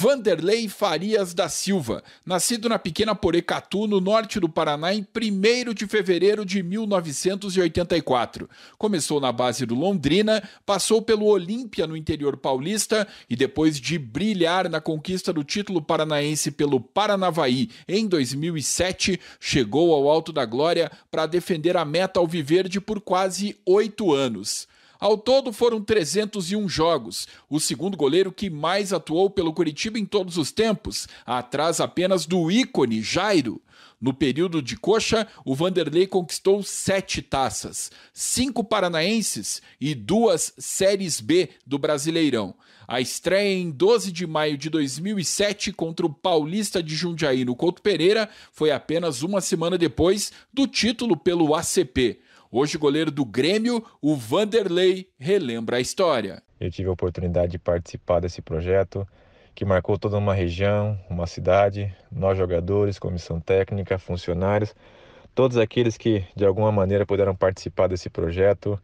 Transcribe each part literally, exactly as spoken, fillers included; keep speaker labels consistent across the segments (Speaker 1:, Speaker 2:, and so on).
Speaker 1: Vanderlei Farias da Silva, nascido na pequena Porecatu, no norte do Paraná, em primeiro de fevereiro de mil novecentos e oitenta e quatro. Começou na base do Londrina, passou pelo Olímpia no interior paulista e depois de brilhar na conquista do título paranaense pelo Paranavaí em dois mil e sete, chegou ao alto da glória para defender a meta alviverde por quase oito anos. Ao todo foram trezentos e um jogos, o segundo goleiro que mais atuou pelo Coritiba em todos os tempos, atrás apenas do ícone Jairo. No período de Coxa, o Vanderlei conquistou sete taças, cinco paranaenses e duas Séries B do Brasileirão. A estreia em doze de maio de dois mil e sete contra o Paulista de Jundiaí no Couto Pereira foi apenas uma semana depois do título pelo A C P. Hoje, goleiro do Grêmio, o Vanderlei relembra a história.
Speaker 2: Eu tive a oportunidade de participar desse projeto, que marcou toda uma região, uma cidade, nós jogadores, comissão técnica, funcionários, todos aqueles que de alguma maneira puderam participar desse projeto.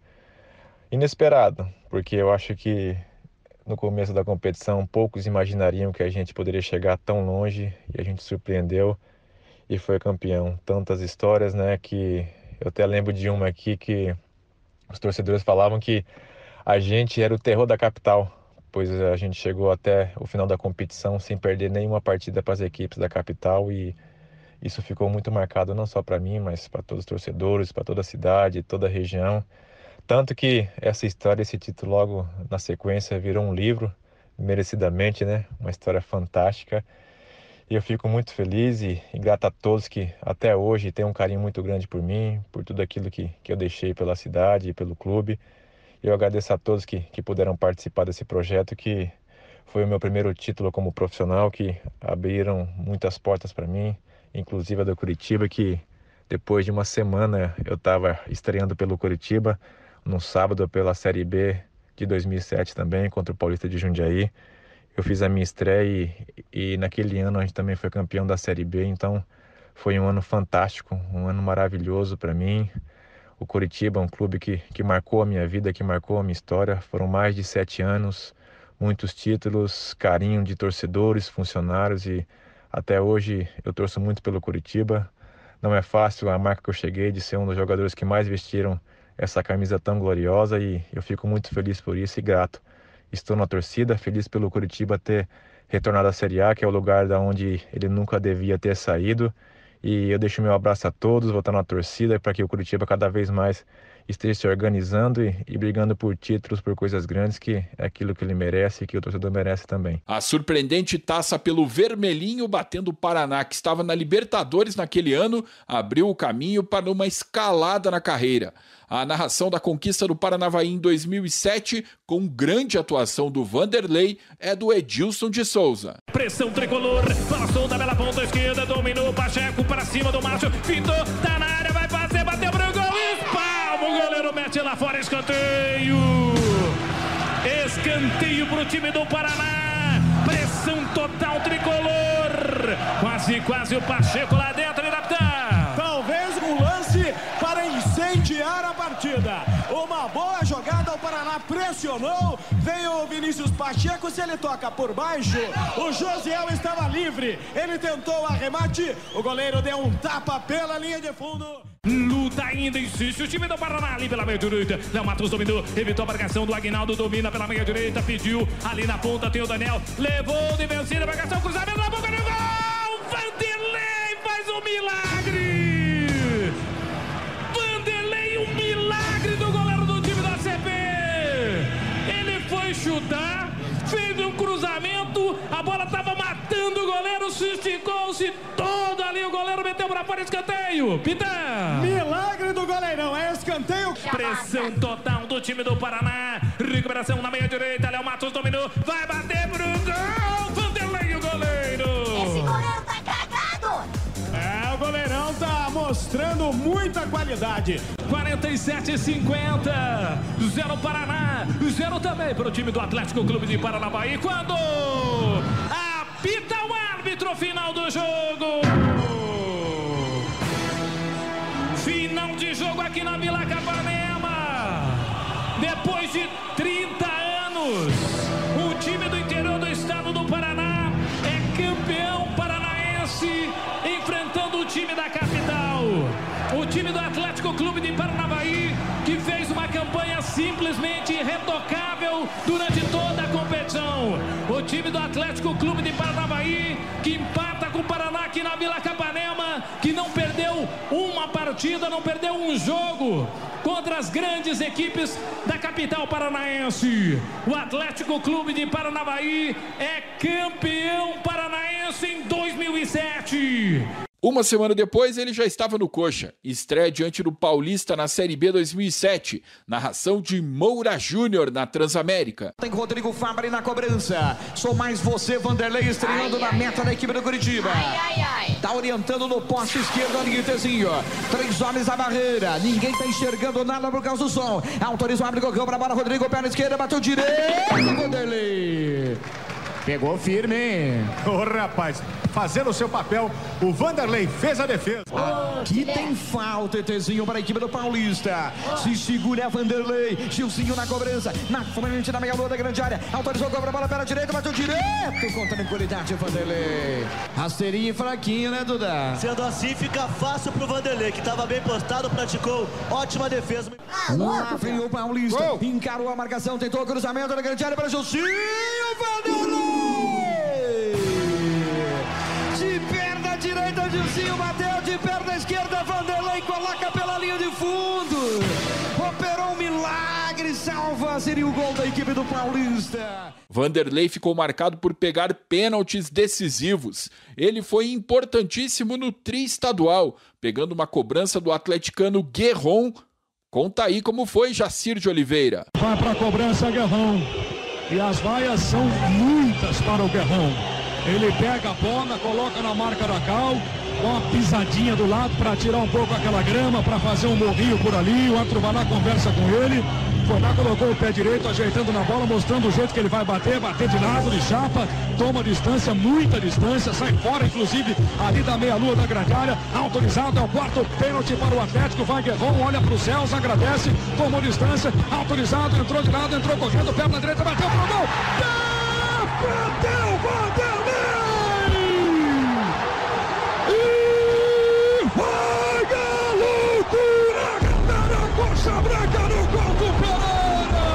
Speaker 2: Inesperado, porque eu acho que no começo da competição poucos imaginariam que a gente poderia chegar tão longe e a gente surpreendeu e foi campeão. Tantas histórias, né, que... Eu até lembro de uma aqui que os torcedores falavam que a gente era o terror da capital, pois a gente chegou até o final da competição sem perder nenhuma partida para as equipes da capital e isso ficou muito marcado não só para mim, mas para todos os torcedores, para toda a cidade, toda a região. Tanto que essa história, esse título logo na sequência virou um livro, merecidamente, né? Uma história fantástica. E eu fico muito feliz e, e grato a todos que até hoje têm um carinho muito grande por mim, por tudo aquilo que, que eu deixei pela cidade e pelo clube. Eu agradeço a todos que, que puderam participar desse projeto, que foi o meu primeiro título como profissional, que abriram muitas portas para mim, inclusive a do Coritiba, que depois de uma semana eu estava estreando pelo Coritiba, no sábado pela Série B de dois mil e sete também, contra o Paulista de Jundiaí. Eu fiz a minha estreia e, e naquele ano a gente também foi campeão da Série B, então foi um ano fantástico, um ano maravilhoso para mim. O Coritiba é um clube que, que marcou a minha vida, que marcou a minha história. Foram mais de sete anos, muitos títulos, carinho de torcedores, funcionários e até hoje eu torço muito pelo Coritiba. Não é fácil a marca que eu cheguei de ser um dos jogadores que mais vestiram essa camisa tão gloriosa e eu fico muito feliz por isso e grato. Estou na torcida, feliz pelo Coritiba ter retornado à Série A, que é o lugar da onde ele nunca devia ter saído. E eu deixo meu abraço a todos, vou estar na torcida para que o Coritiba cada vez mais esteja se organizando e, e brigando por títulos, por coisas grandes, que é aquilo que ele merece e que o torcedor merece também.
Speaker 1: A surpreendente taça pelo Vermelhinho batendo o Paraná, que estava na Libertadores naquele ano, abriu o caminho para uma escalada na carreira. A narração da conquista do Paranavaí em dois mil e sete, com grande atuação do Vanderlei, é do Edilson de Souza.
Speaker 3: Pressão tricolor, passou da bela ponta esquerda, dominou o Pacheco para cima do Márcio, pintou, tá na área, vai fazer, bateu pro gol, espalma, o goleiro mete lá fora, escanteio. Escanteio pro time do Paraná, pressão total tricolor, quase, quase o Pacheco lá dentro, ele adapta.
Speaker 4: Talvez um lance para incendiar a partida. Uma boa jogada, o Paraná pressionou, veio o Vinícius Pacheco, se ele toca por baixo, o Josiel estava livre, ele tentou o arremate, o goleiro deu um tapa pela linha de fundo.
Speaker 3: Luta ainda, insiste o time do Paraná ali pela meia direita. Léo Matos dominou, evitou a marcação do Aguinaldo, domina pela meia direita, pediu ali na ponta, tem o Daniel, levou de vencida, marcação, cruzamento na boca do gol! Vanderlei faz um milagre! Vanderlei, um milagre do goleiro do time do A C P! Ele foi chutar, fez um cruzamento, a bola estava matando o goleiro, se esticou-se todo ali, o goleiro meteu para fora, escanteio. Pitã!
Speaker 4: Milagre do goleirão, é escanteio.
Speaker 3: Pressão total do time do Paraná, recuperação na meia direita, Léo Matos dominou, vai bater pro gol, Vanderlei, o goleiro!
Speaker 5: Esse goleiro tá cagado!
Speaker 4: É, o goleirão tá mostrando muita qualidade.
Speaker 3: quarenta e sete a cinquenta, zero Paraná, zero também para o time do Atlético Clube de Paranavaí, quando apita o árbitro, final do jogo. Final de jogo aqui na Vila Capanema. Depois de trinta anos, o time do interior do estado do Paraná campeão paranaense, enfrentando o time da capital. O time do Atlético Clube de Paranavaí, que fez uma campanha simplesmente irretocável durante toda a competição. O time do Atlético Clube de Paranavaí, que empata com o Paraná aqui na Vila Capanema, que não perdeu uma partida, não perdeu um jogo contra as grandes equipes da capital paranaense. O Atlético Clube de Paranavaí é campeão paranaense em dois mil e sete.
Speaker 1: Uma semana depois, ele já estava no Coxa. Estreia diante do Paulista na Série B dois mil e sete. Narração de Moura Júnior na Transamérica.
Speaker 4: Tem Rodrigo Fabri na cobrança. Sou mais você, Vanderlei, estreando ai, na ai, meta ai. da equipe do Curitiba. Ai, ai, ai. Tá orientando no poste esquerdo, Anguitezinho. Três homens na barreira. Ninguém tá enxergando nada por causa do som. Autoriza o abre, gol pra bola. Rodrigo, perna esquerda, bateu direito. Vanderlei. Pegou firme.
Speaker 6: Ô, oh, rapaz, fazendo o seu papel, o Vanderlei fez a defesa.
Speaker 4: Aqui tem falta, ETzinho, para a equipe do Paulista. Se segura Vanderlei. Gilzinho na cobrança. Na frente da meia-lua da grande área. Autorizou, cobra a bola pela direita, bateu direto. Com tranquilidade, Vanderlei. Rasteirinho e fraquinho, né, Duda?
Speaker 7: Sendo assim, fica fácil pro Vanderlei, que estava bem postado, praticou ótima defesa.
Speaker 4: Lá vem o Paulista. Uou. Encarou a marcação, tentou o cruzamento da grande área para Gilzinho. Vanderlei! De perna direita, Gilzinho bateu, de perna esquerda, Vanderlei coloca pela linha de fundo. Operou um milagre, salva, seria o gol da equipe do Paulista.
Speaker 1: Vanderlei ficou marcado por pegar pênaltis decisivos. Ele foi importantíssimo no tri-estadual, pegando uma cobrança do atleticano Guerron. Conta aí como foi, Jacir de Oliveira.
Speaker 8: Vai para a cobrança, Guerron. E as vaias são muitas para o Guerron. Ele pega a bola, coloca na marca da Cal, dá uma pisadinha do lado para tirar um pouco aquela grama, para fazer um morrinho por ali. O árbitro vai lá, conversa com ele. Foi lá, colocou o pé direito, ajeitando na bola, mostrando o jeito que ele vai bater, bater de lado, de chapa, toma distância, muita distância, sai fora, inclusive, ali da meia-lua da grande área. Autorizado, é o quarto pênalti para o Atlético. Vai Guerron, olha para os céus, agradece, tomou distância, autorizado, entrou de lado, entrou correndo, perna direita, bateu pro gol. Bateu, Vanderlei! E vai a loucura, galera, coxa branca no gol do Pereira!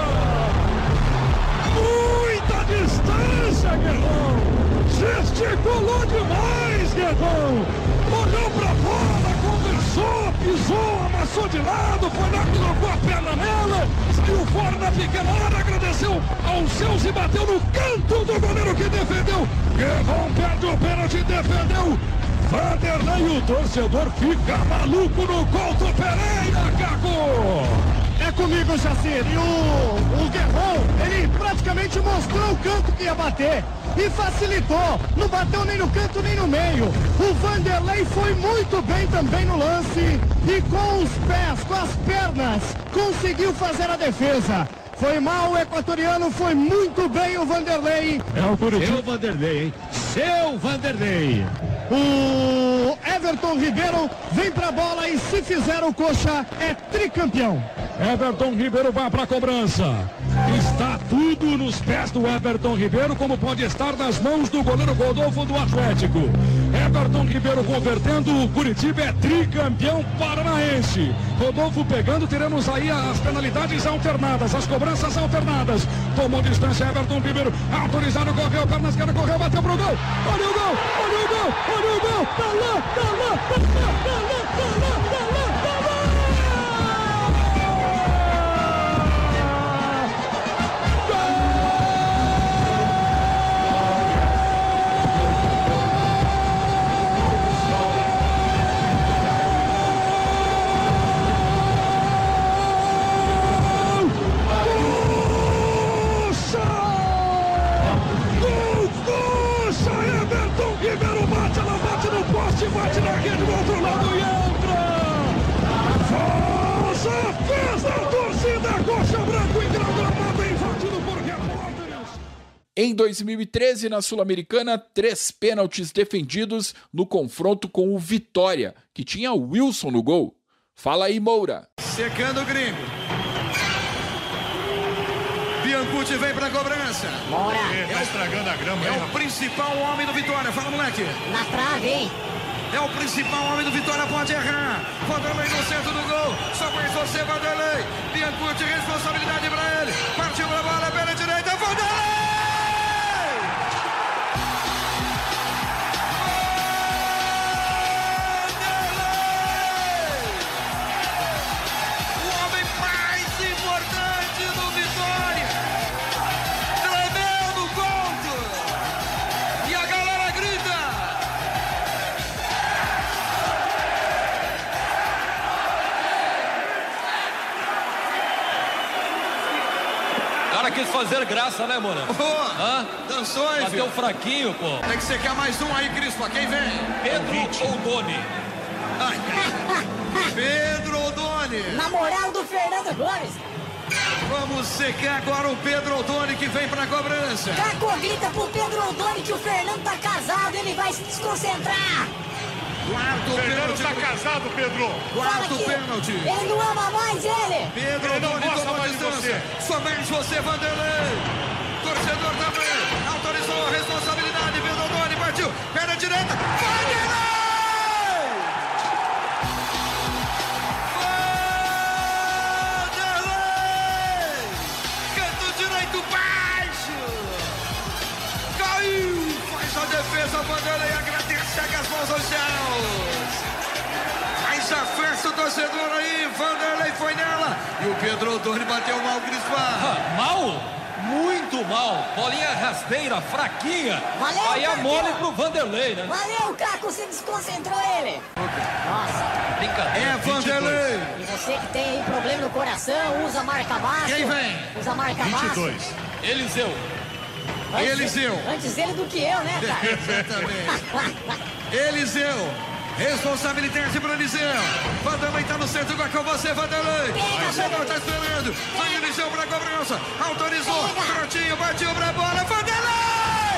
Speaker 8: Muita distância, Guerron! Gesticulou demais, Guerron! Olhou pra bola, conversou, pisou, amassou de lado, foi lá, colocou a perna nela, saiu fora na pequena área, agradeceu aos seus e bateu no canto do goleiro que defendeu. Guerron perde o pênalti, defendeu. Vanderlei, o torcedor fica maluco no gol do Pereira, Caco!
Speaker 9: É comigo, Jacir. E o, o Guerron, ele praticamente mostrou o canto que ia bater e facilitou. Não bateu nem no canto nem no meio. O Vanderlei foi muito bem também no lance e com os pés, com as pernas, conseguiu fazer a defesa. Foi mal o equatoriano, foi muito bem o Vanderlei.
Speaker 8: É o Curitiba.
Speaker 9: Seu Vanderlei, hein? Seu Vanderlei. O Everton Ribeiro vem pra bola e se fizer o Coxa é tricampeão.
Speaker 8: Everton Ribeiro vai para a cobrança. Está tudo nos pés do Everton Ribeiro, como pode estar nas mãos do goleiro Rodolfo do Atlético. Everton Ribeiro convertendo, o Curitiba é tricampeão paranaense. Rodolfo pegando, teremos aí as penalidades alternadas, as cobranças alternadas. Tomou distância, Everton Ribeiro, autorizado, correu, perna esquerda, correu, bateu pro gol. Olha o gol, olha o gol, olha o gol, tá lá, tá lá, tá lá, tá lá, tá lá, tá lá, tá lá. Bate na rede do outro lado e entra! Faz a festa, a torcida Coxa Branco em gramado invadido por repórteres.
Speaker 1: Em dois mil e treze, na Sul-Americana, três pênaltis defendidos no confronto com o Vitória, que tinha o Wilson no gol. Fala aí, Moura.
Speaker 10: Secando o gringo. Bianco Biancucci vem pra cobrança.
Speaker 11: Bora.
Speaker 6: É, tá estragando a grama,
Speaker 10: É
Speaker 6: hein,
Speaker 10: o principal homem do Vitória. Fala, moleque.
Speaker 11: Na trave, hein?
Speaker 10: É o principal homem do Vitória, pode errar. Vanderlei no centro do gol. Só mais você, Vanderlei. Biancucci, responsabilidade pra ele. Partiu pra bola pela direita. Vanderlei!
Speaker 12: Quis fazer graça, né, Mona?
Speaker 10: Oh, Hã? Dançou, hein,
Speaker 12: Bateu fraquinho, pô.
Speaker 10: Tem que você quer mais um aí, Crispa. Quem vem?
Speaker 12: Pedro Odoni.
Speaker 10: Ai, Pedro Odoni.
Speaker 11: Na moral do Fernando Gomes.
Speaker 10: Vamos secar agora o Pedro Odoni que vem pra cobrança.
Speaker 11: Caco grita pro Pedro Odoni que o Fernando tá casado, ele vai se desconcentrar.
Speaker 10: Quarto
Speaker 6: pênalti. Tá casado, Pedro.
Speaker 10: Quarto pênalti.
Speaker 11: Ele não ama mais ele.
Speaker 10: Pedro Odoni tomou a distância. Somente você, Vanderlei. Torcedor também. Autorizou a responsabilidade. Pedro Odoni partiu. Perna direita. Vanderlei! Vanderlei! Canto direito baixo. Caiu. Faz a defesa. Vanderlei agradece. Chega as mãos aos céus. Faz a festa o torcedor aí. Vanderlei foi nela. E o Pedro Odoni bateu mal, Crispa.
Speaker 12: Ah, mal? Muito mal. Bolinha rasteira, fraquinha.
Speaker 11: Valeu,
Speaker 12: aí é mole pro Vanderlei, né?
Speaker 11: Valeu, Caco. Você desconcentrou ele. Nossa.
Speaker 12: Brincadeira.
Speaker 10: É Vanderlei.
Speaker 11: E você que tem aí problema no coração, usa marca baixo.
Speaker 10: Quem vem?
Speaker 11: Usa marca
Speaker 6: vinte e
Speaker 11: baixo.
Speaker 6: dois.
Speaker 12: Eliseu.
Speaker 11: Antes,
Speaker 10: Eliseu.
Speaker 11: Antes ele do que eu, né, cara?
Speaker 10: Exatamente. Eliseu. Responsabilidade para Eliseu. Vanderlei tá no centro com você, Vanderlei. Marcelo tá esperando. Vai Eliseu pra cobrança. Autorizou. Trotinho, partiu pra bola. Vanderlei!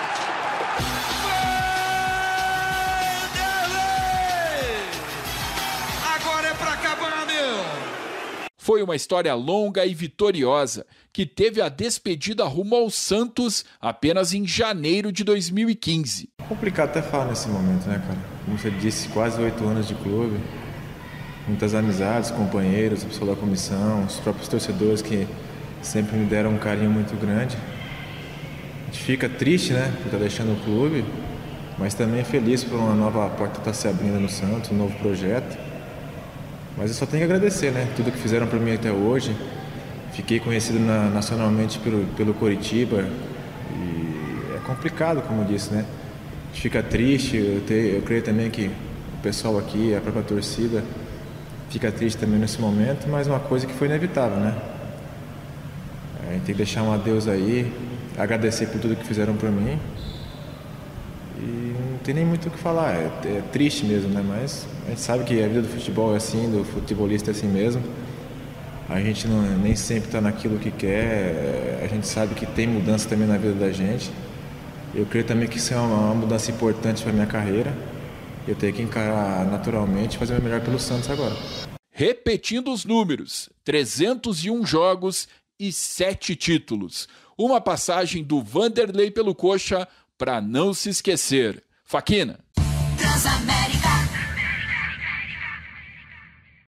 Speaker 10: Vanderlei! Agora é pra acabar, meu.
Speaker 1: Foi uma história longa e vitoriosa, que teve a despedida rumo ao Santos apenas em janeiro de dois mil e quinze.
Speaker 2: Complicado até falar nesse momento, né, cara? Como você disse, quase oito anos de clube, muitas amizades, companheiros, o pessoal da comissão, os próprios torcedores que sempre me deram um carinho muito grande. A gente fica triste, né, por estar deixando o clube, mas também feliz por uma nova porta estar se abrindo no Santos, um novo projeto. Mas eu só tenho que agradecer, né, tudo que fizeram para mim até hoje. Fiquei conhecido na, nacionalmente pelo, pelo Coritiba e é complicado, como eu disse, né. A gente fica triste, eu, te, eu creio também que o pessoal aqui, a própria torcida, fica triste também nesse momento, mas uma coisa que foi inevitável, né. A gente tem que deixar um adeus aí, agradecer por tudo que fizeram por mim. E não tem nem muito o que falar, é, é triste mesmo, né? Mas a gente sabe que a vida do futebol é assim, do futebolista é assim mesmo. A gente não, nem sempre está naquilo que quer, a gente sabe que tem mudança também na vida da gente. Eu creio também que isso é uma, uma mudança importante para a minha carreira. Eu tenho que encarar naturalmente e fazer o meu melhor pelo Santos agora.
Speaker 1: Repetindo os números, trezentos e um jogos e sete títulos. Uma passagem do Vanderlei pelo Coxa para não se esquecer. Faquina.
Speaker 5: Transamérica.